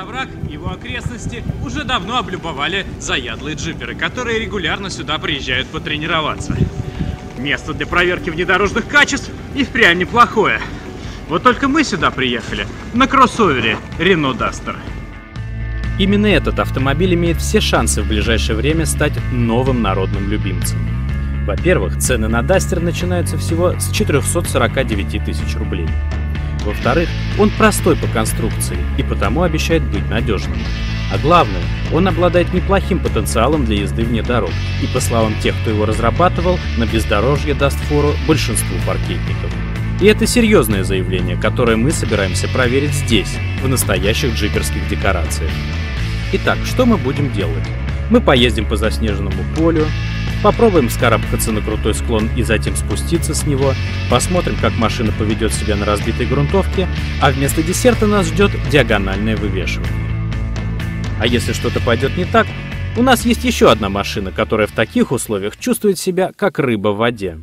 овраг и его окрестности уже давно облюбовали заядлые джиперы, которые регулярно сюда приезжают потренироваться. Место для проверки внедорожных качеств и впрямь неплохое. Вот только мы сюда приехали на кроссовере Renault Duster. Именно этот автомобиль имеет все шансы в ближайшее время стать новым народным любимцем. Во-первых, цены на Duster начинаются всего с 449 тысяч рублей. Во-вторых, он простой по конструкции и потому обещает быть надежным. А главное, он обладает неплохим потенциалом для езды вне дорог и, по словам тех, кто его разрабатывал, на бездорожье даст фору большинству паркетников. И это серьезное заявление, которое мы собираемся проверить здесь, в настоящих джиперских декорациях. Итак, что мы будем делать? Мы поездим по заснеженному полю, попробуем вскарабкаться на крутой склон и затем спуститься с него, посмотрим, как машина поведет себя на разбитой грунтовке, а вместо десерта нас ждет диагональное вывешивание. А если что-то пойдет не так, у нас есть еще одна машина, которая в таких условиях чувствует себя как рыба в воде.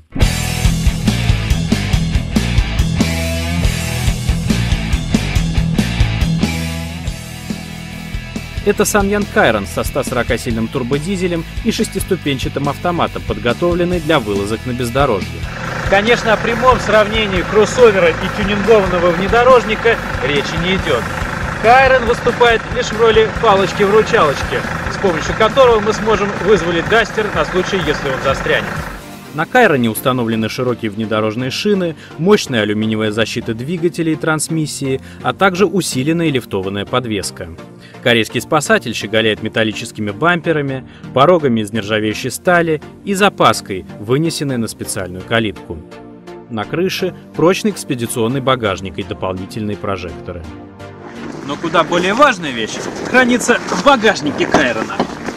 Это Саньян Кайрон со 140-сильным турбодизелем и 6-ступенчатым автоматом, подготовленный для вылазок на бездорожье. Конечно, о прямом сравнении кроссовера и тюнингованного внедорожника речи не идет. Кайрон выступает лишь в роли палочки-вручалочки, с помощью которого мы сможем вызволить Duster на случай, если он застрянет. На Кайроне установлены широкие внедорожные шины, мощная алюминиевая защита двигателей и трансмиссии, а также усиленная лифтованная подвеска. Корейский спасатель щеголяет металлическими бамперами, порогами из нержавеющей стали и запаской, вынесенной на специальную калитку. На крыше прочный экспедиционный багажник и дополнительные прожекторы. Но куда более важная вещь хранится в багажнике Кайрона.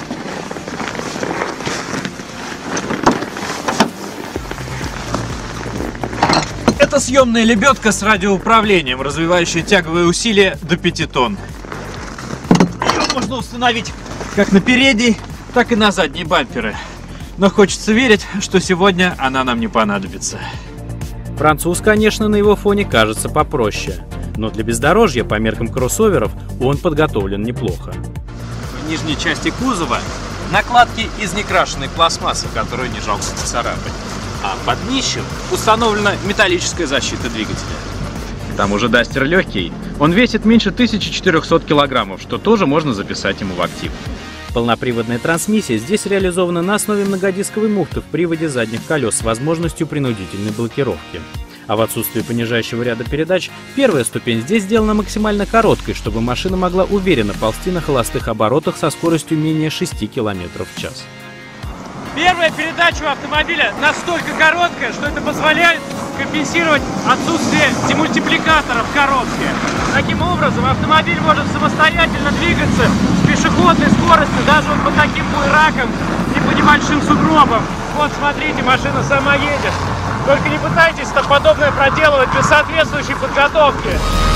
Это съемная лебедка с радиоуправлением, развивающая тяговые усилия до 5 тонн. Ее можно установить как на передней, так и на задние бамперы. Но хочется верить, что сегодня она нам не понадобится. Француз, конечно, на его фоне кажется попроще, но для бездорожья по меркам кроссоверов он подготовлен неплохо. В нижней части кузова накладки из некрашенной пластмассы, которую не жалко поцарапать. А под днищем установлена металлическая защита двигателя. К тому же Duster легкий, он весит меньше 1400 килограммов, что тоже можно записать ему в актив. Полноприводная трансмиссия здесь реализована на основе многодисковой муфты в приводе задних колес с возможностью принудительной блокировки. А в отсутствии понижающего ряда передач, первая ступень здесь сделана максимально короткой, чтобы машина могла уверенно ползти на холостых оборотах со скоростью менее 6 км в час. Первая передача у автомобиля настолько короткая, что это позволяет компенсировать отсутствие демультипликатора в коробке. Таким образом, автомобиль может самостоятельно двигаться с пешеходной скоростью даже вот по таким буеракам и по небольшим сугробам. Вот, смотрите, машина сама едет. Только не пытайтесь подобное проделывать без соответствующей подготовки.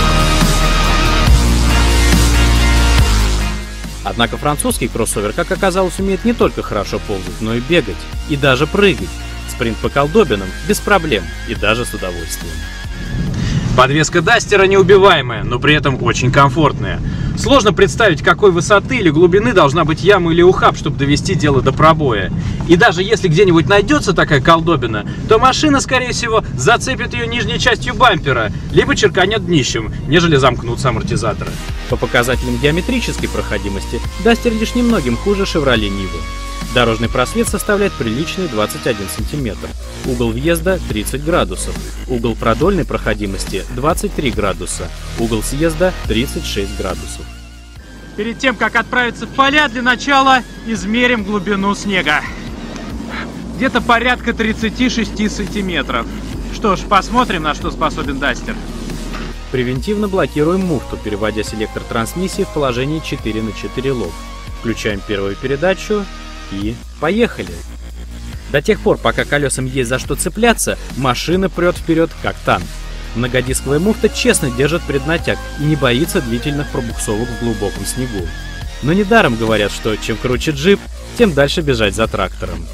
Однако французский кроссовер, как оказалось, умеет не только хорошо ползать, но и бегать, и даже прыгать. Спринт по колдобинам без проблем и даже с удовольствием. Подвеска Дастера неубиваемая, но при этом очень комфортная. Сложно представить, какой высоты или глубины должна быть яма или ухаб, чтобы довести дело до пробоя. И даже если где-нибудь найдется такая колдобина, то машина, скорее всего, зацепит ее нижней частью бампера, либо черканет днищем, нежели замкнутся амортизаторы. По показателям геометрической проходимости Duster лишь немногим хуже Chevrolet Niva. Дорожный просвет составляет приличные 21 см, угол въезда 30 градусов, угол продольной проходимости 23 градуса, угол съезда 36 градусов. Перед тем, как отправиться в поля, для начала измерим глубину снега. Где-то порядка 36 сантиметров. Что ж, посмотрим, на что способен Duster. Превентивно блокируем муфту, переводя селектор трансмиссии в положение 4×4 лог. Включаем первую передачу. И поехали! До тех пор, пока колесам есть за что цепляться, машина прет вперед, как танк. Многодисковая муфта честно держит преднатяг и не боится длительных пробуксовок в глубоком снегу. Но недаром говорят, что чем круче джип, тем дальше бежать за трактором.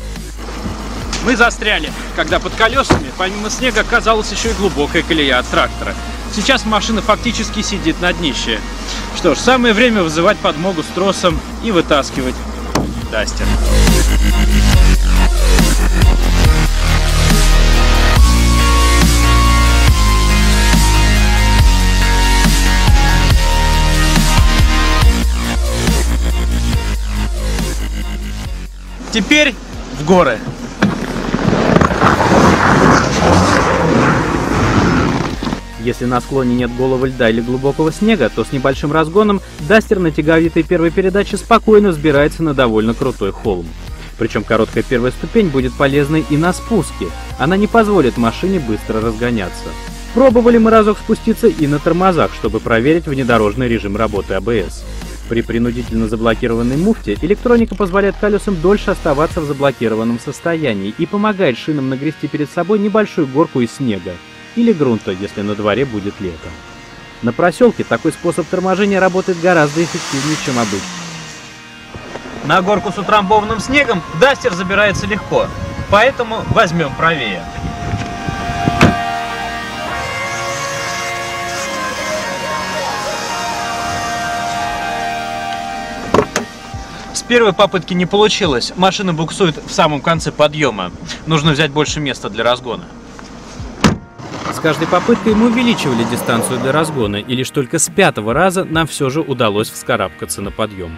Мы застряли, когда под колесами, помимо снега, оказалась еще и глубокая колея от трактора. Сейчас машина фактически сидит на днище. Что ж, самое время вызывать подмогу с тросом и вытаскивать Дастер. Теперь в горы. Если на склоне нет голого льда или глубокого снега, то с небольшим разгоном Дастер на тяговитой первой передаче спокойно взбирается на довольно крутой холм. Причем короткая первая ступень будет полезной и на спуске. Она не позволит машине быстро разгоняться. Пробовали мы разок спуститься и на тормозах, чтобы проверить внедорожный режим работы АБС. При принудительно заблокированной муфте электроника позволяет колесам дольше оставаться в заблокированном состоянии и помогает шинам нагрести перед собой небольшую горку из снега или грунта, если на дворе будет лето. На проселке такой способ торможения работает гораздо эффективнее, чем обычно. На горку с утрамбованным снегом Дастер забирается легко, поэтому возьмем правее. С первой попытки не получилось, машина буксует в самом конце подъема. Нужно взять больше места для разгона. С каждой попыткой мы увеличивали дистанцию для разгона, и лишь только с 5-го раза нам все же удалось вскарабкаться на подъем.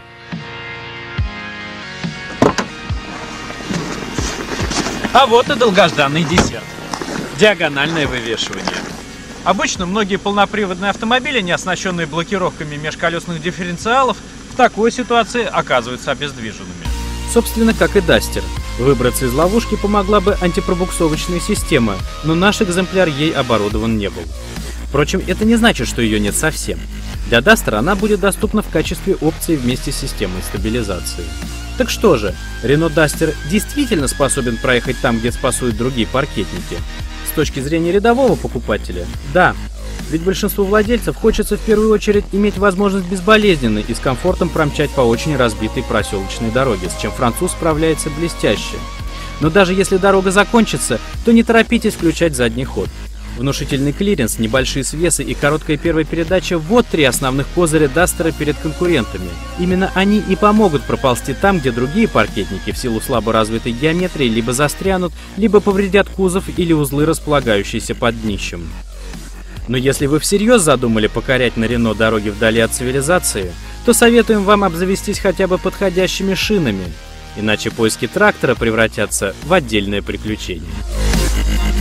А вот и долгожданный десерт. Диагональное вывешивание. Обычно многие полноприводные автомобили, не оснащенные блокировками межколесных дифференциалов, в такой ситуации оказываются обездвиженными. Собственно, как и Дастер. Выбраться из ловушки помогла бы антипробуксовочная система, но наш экземпляр ей оборудован не был. Впрочем, это не значит, что ее нет совсем. Для Дастера она будет доступна в качестве опции вместе с системой стабилизации. Так что же, Renault Duster действительно способен проехать там, где спасуют другие паркетники? С точки зрения рядового покупателя, да. Ведь большинству владельцев хочется в первую очередь иметь возможность безболезненно и с комфортом промчать по очень разбитой проселочной дороге, с чем француз справляется блестяще. Но даже если дорога закончится, то не торопитесь включать задний ход. Внушительный клиренс, небольшие свесы и короткая первая передача – вот три основных козыря Дастера перед конкурентами. Именно они и помогут проползти там, где другие паркетники в силу слабо развитой геометрии либо застрянут, либо повредят кузов или узлы, располагающиеся под днищем. Но если вы всерьез задумали покорять на Renault дороги вдали от цивилизации, то советуем вам обзавестись хотя бы подходящими шинами, иначе поиски трактора превратятся в отдельное приключение.